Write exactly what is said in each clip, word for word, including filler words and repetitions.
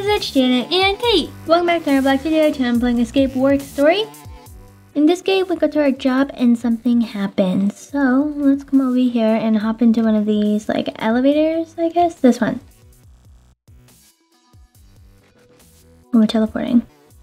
it's Janet and Kate. Welcome back to our Black Video channel. I'm playing Escape Work Story. In this game, we go to our job and something happens. So let's come over here and hop into one of these like elevators, I guess. This one. Oh, we're teleporting.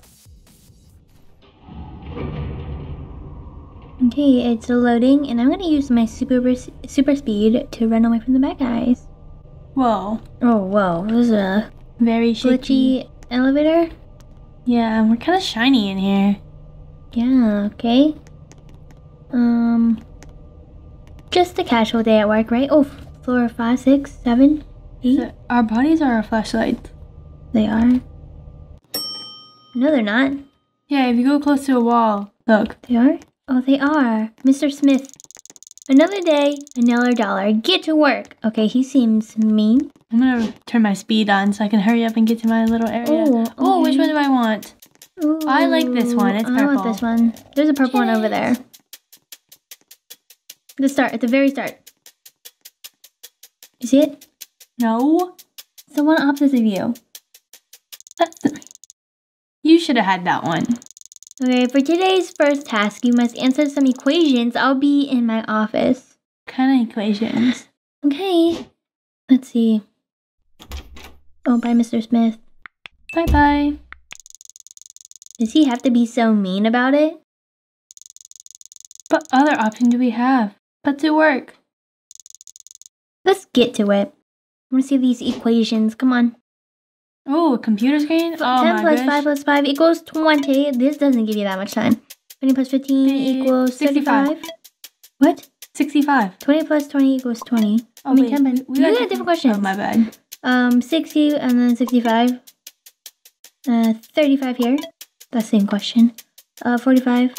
Okay, it's loading, and I'm gonna use my super super speed to run away from the bad guys. Whoa. Oh, whoa. This is a very glitchy shaky elevator. Yeah, we're kind of shiny in here. Yeah, okay. Um, just a casual day at work, right? Oh, floor five, six, seven, eight. So our bodies are our flashlights. They are. No, they're not. Yeah, if you go close to a wall, look. They are? Oh, they are. Mister Smith. Another day, another dollar. Get to work. Okay, he seems mean. I'm gonna turn my speed on so I can hurry up and get to my little area. Oh, okay. Oh, which one do I want? Ooh, I like this one. It's purple. I want this one. There's a purple Yay. one over there. The start, at the very start. You see it? No. It's the one opposite of you. You should have had that one. Okay, for today's first task, you must answer some equations. I'll be in my office. What kind of equations? Okay. Let's see. Oh, bye, Mister Smith. Bye-bye. Does he have to be so mean about it? What other option do we have but to work? Let's get to it. I want to see these equations. Come on. Oh, a computer screen? Oh ten my plus gosh. five plus five equals twenty. This doesn't give you that much time. twenty plus fifteen equals thirty-five. What? sixty-five. twenty plus twenty equals twenty. Oh, I mean, wait, ten plus... we You got got different questions. Oh, my bad. Um, sixty and then sixty-five. Uh, thirty-five here. That's the same question. Uh, forty-five.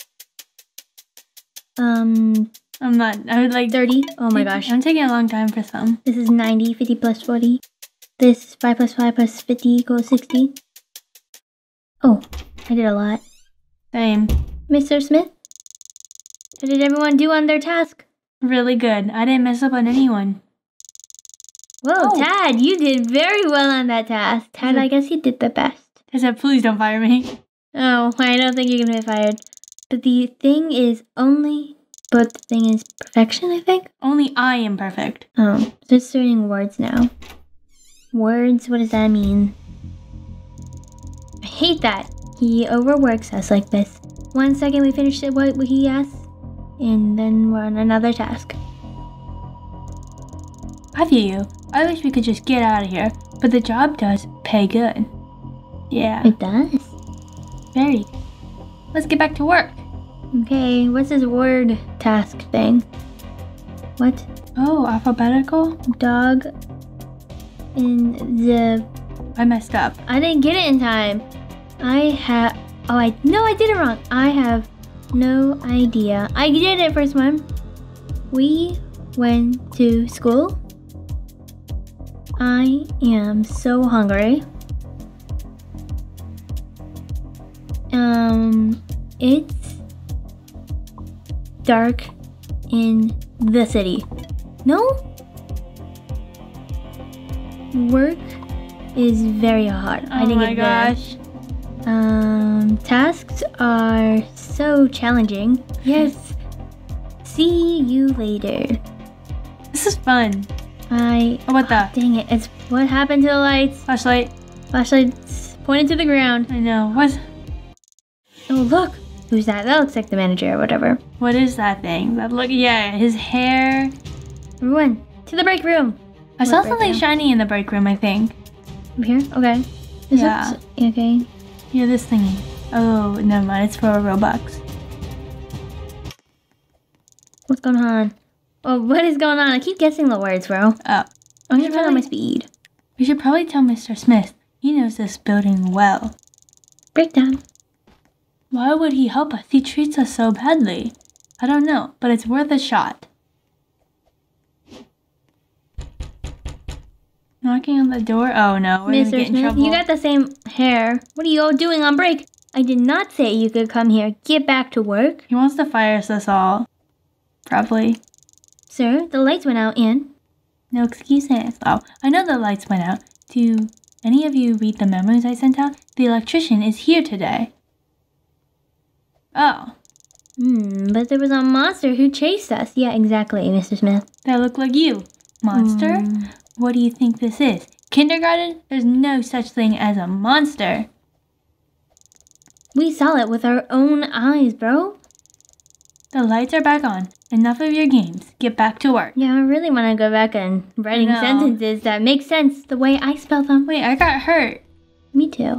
Um, I'm not, I would like... thirty. Oh my gosh. I'm taking a long time for some. This is ninety. fifty plus forty. This is five plus five plus fifty equals sixty. Oh, I did a lot. Same. Mister Smith? How did everyone do on their task? Really good. I didn't mess up on anyone. Whoa, Oh. Tad, you did very well on that task. Tad, I guess you did the best. I said, please don't fire me. Oh, I don't think you're gonna get fired. But the thing is only, but the thing is perfection, I think? Only I am perfect. Oh, just starting words now. Words, what does that mean? I hate that. He overworks us like this. One second we finish what he asks, and then we're on another task. I feel you. I wish we could just get out of here, but the job does pay good. Yeah, It does? very. Let's get back to work. Okay, what's this word task thing? What? Oh, alphabetical? Dog in the... I messed up. I didn't get it in time. I have... Oh, I... No, I did it wrong. I have no idea. I did it, first one. We went to school. I am so hungry. Um, it's dark in the city. No? Work is very hard. I Oh didn't my get there. gosh. Um, tasks are so challenging. Yes. See you later. This is fun. I... Oh, what the? Dang it. It's what happened to the lights. Flashlight. Flashlights pointed to the ground. I know. What? Oh, look. Who's that? That looks like the manager or whatever. What is that thing? That look. Yeah, his hair. Everyone, to the break room. I What saw break something room? shiny in the break room, I think. Up here? Okay. This Yeah. looks- okay. Yeah, this thingy. Oh, never mind. It's for Robux. What's going on? Oh, what is going on? I keep guessing the words, bro. Oh. I'm We gonna should, turn on my probably, speed. we should probably tell Mister Smith. He knows this building well. Breakdown. Why would he help us? He treats us so badly. I don't know, but it's worth a shot. Knocking on the door? Oh no, we're Mister gonna get in Smith, trouble. you got the same hair. What are you all doing on break? I did not say you could come here. Get back to work. He wants to fire us all. Probably. Sir, the lights went out and... No excuses. Oh, I know the lights went out. To any of you read the memos I sent out? The electrician is here today. Oh. Hmm, but there was a monster who chased us. Yeah, exactly, Mister Smith. That look like you. Monster? Hmm. What do you think this is? Kindergarten? There's no such thing as a monster. We saw it with our own eyes, bro. The lights are back on. Enough of your games. Get back to work. Yeah, I really want to go back and writing No. sentences that make sense the way I spell them. Wait, I got hurt. Me too.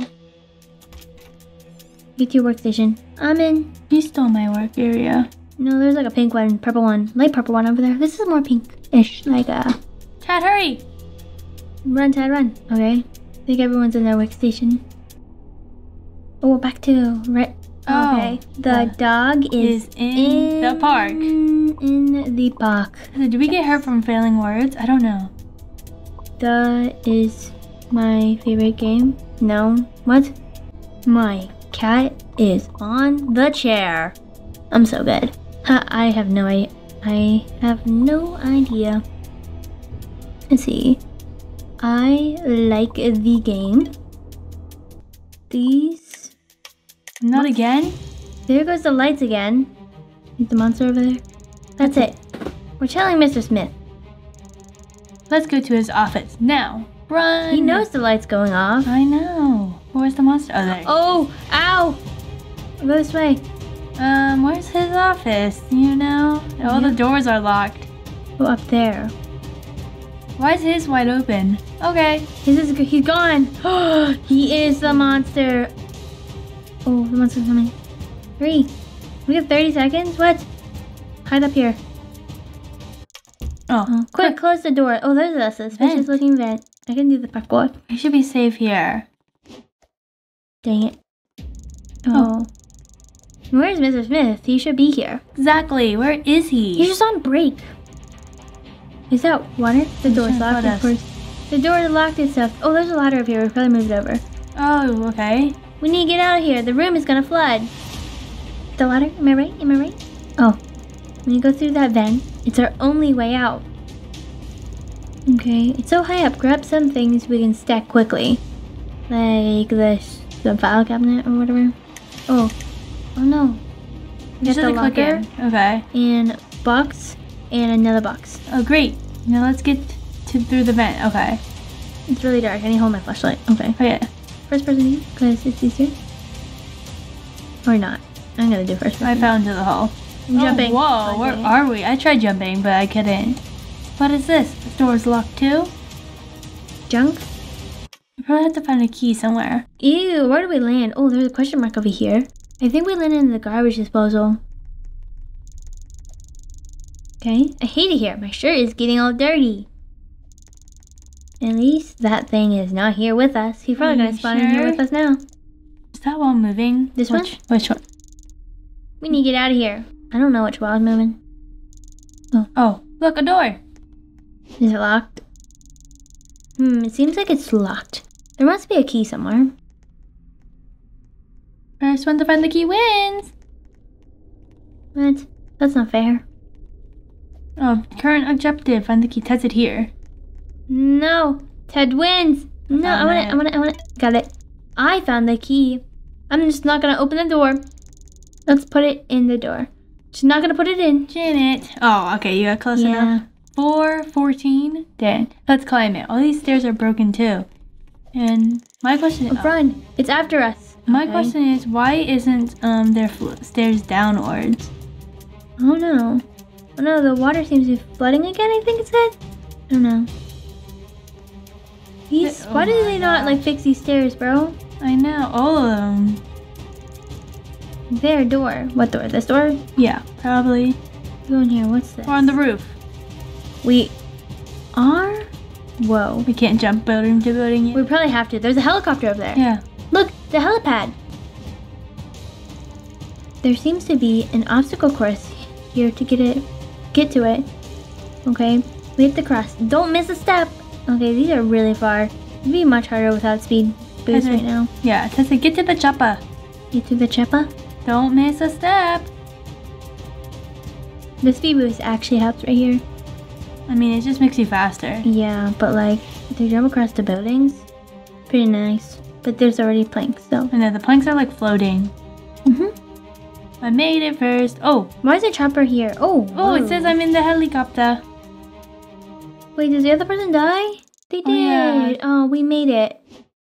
Get to your workstation. I'm in. You stole my work area. No, there's like a pink one, purple one, light purple one over there. This is more pink-ish, like uh. Chad, hurry! Run, Ted, run. Okay. I think everyone's in their workstation. Oh, we're back to right. Oh, Okay. The dog is, Is in, the park. In the park. Did we get hurt from failing words? I don't know. That is my favorite game. No. What? My cat is on the chair. I'm so good. Ha, I have no idea. I have no idea. Let's see. I like the game. These. Not again? There goes the lights again. Is the monster over there? That's it. We're telling Mister Smith. Let's go to his office now. Run! He knows the light's going off. I know. Where's the monster? Oh, there. Oh, ow! Go this way. Um, where's his office? You know? All Yeah. the doors are locked. Go up there. Why is his wide open? Okay. His is, he's gone. He is the monster. Oh, the monster's coming. Hurry. We have thirty seconds? What? Hide up here. Oh, Oh, quick, close the door. Oh, there's a suspicious Vent. looking vent. I can do the parkour. we should be safe here. Dang it. Oh. Where's Mister Smith? He should be here. Exactly. Where is he? He's just on break. Is that water? The He's door's trying to locked, flood of us. course. The door is locked and stuff. Oh, there's a ladder up here. We probably moved it over. Oh, okay. We need to get out of here. The room is gonna flood. The ladder? Am I right? Am I right? Oh. When you go through that vent, it's our only way out. Okay, it's so high up. Grab some things we can stack quickly. Like this, the file cabinet or whatever. Oh. Oh no. We Just got the have to click locker in. Okay. and box and another box. Oh, great. Now let's get to through the vent. Okay. It's really dark. I need to hold my flashlight. Okay. Okay. First person view, because it's easier. Or not. I'm gonna do first person. I fell into the hole. I'm jumping. Oh, whoa, where Okay. are we? I tried jumping, but I couldn't. What is this? The door's locked too? Junk? We probably have to find a key somewhere. Ew, where do we land? Oh, there's a question mark over here. I think we landed in the garbage disposal. Okay, I hate it here. My shirt is getting all dirty. At least that thing is not here with us. He's probably Are gonna you spawn in here sure? with us now. Is that wall moving? This which, Which one? We need to get out of here. I don't know which wall is moving. Oh, look, a door. Is it locked? Hmm, it seems like it's locked. There must be a key somewhere. First one to find the key wins. What? That's not fair. Oh, current objective. Find the key. Test it here. No, Ted wins. No, I found want it. it. I want it. I want it. Got it. I found the key. I'm just not gonna open the door. Let's put it in the door. Just not gonna put it in. Janet. Oh, okay. You got close Yeah. enough. four fourteen. Dang. Let's climb it. All these stairs are broken too. And my question is, Run! It's after us. my Okay. question is, why isn't um there fl- stairs downwards? Oh no. Oh no, the water seems to be flooding again. I think it said. I don't know. These. Oh Why do my they not God. like fix these stairs, bro? I know all of them. Their door. What door? This door? Yeah, probably. Go in here. What's this? We're on the roof. We are. Whoa. We can't jump building to building yet. We probably have to. There's a helicopter over there. Yeah. Look, the helipad. There seems to be an obstacle course here to get it, get to it. Okay, we have to cross. Don't miss a step. Okay, these are really far. It'd be much harder without speed boost Okay. right now. Yeah. Tessa, get to the chopper. Get to the chopper. Don't miss a step. The speed boost actually helps right here. I mean, it just makes you faster. Yeah, but like to jump across the buildings, pretty nice. But there's already planks, so. I know, the planks are like floating. Mm-hmm. I made it first. Oh. Why is the chopper here? Oh. Oh, whoa. it says I'm in the helicopter. Wait, does the other person die? They did. Oh, yeah. Oh, we made it.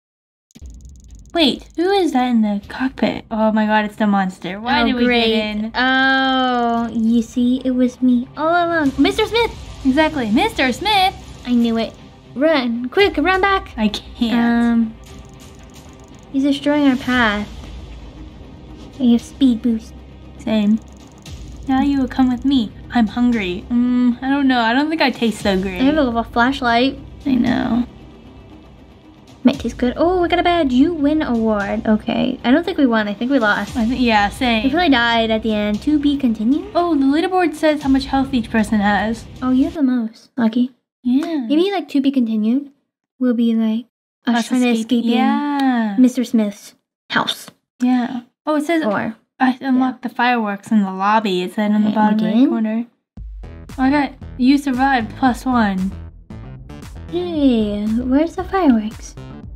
Wait, who is that in the cockpit? Oh my god, it's the monster. Why oh, did we great. get in? Oh, you see, it was me all along. Mister Smith! Exactly, Mister Smith! I knew it. Run, quick, run back. I can't. Um, he's destroying our path. We have speed boost. Same. Now you will come with me. I'm hungry. Mm, I don't know. I don't think I taste so great. I have a little flashlight. I know. Might taste good. Oh, we got a badge. You win award. Okay. I don't think we won. I think we lost. I think, yeah, We same. probably died at the end. To be continued? Oh, the leaderboard says how much health each person has. Oh, you have the most. Lucky. Yeah. Maybe like to be continued will be like us, Us trying to escape- escape Yeah. Mister Smith's house. Yeah. Oh, it says Or I unlocked the fireworks in the lobby. It said in the Okay, bottom you right did? corner. Oh, I got you survived plus one. hey, where's the fireworks?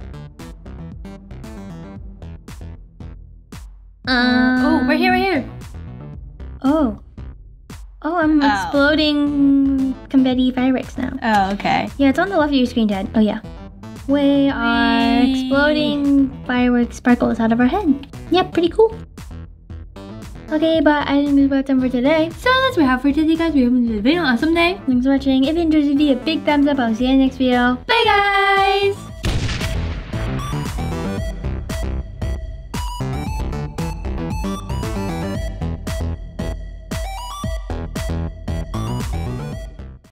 Um, oh, right here, right here. Oh. Oh, I'm Oh. exploding confetti fireworks now. Oh, okay. Yeah, it's on the left of your screen, Dad. Oh, yeah. We are Whee! exploding fireworks sparkles out of our head. Yep, pretty cool. Okay, but I didn't move out time for today. So that's what we have for today, guys. We hope you enjoyed the video on someday. Thanks for watching. If you enjoyed the video, big thumbs up. I'll see you in the next video. Bye, guys.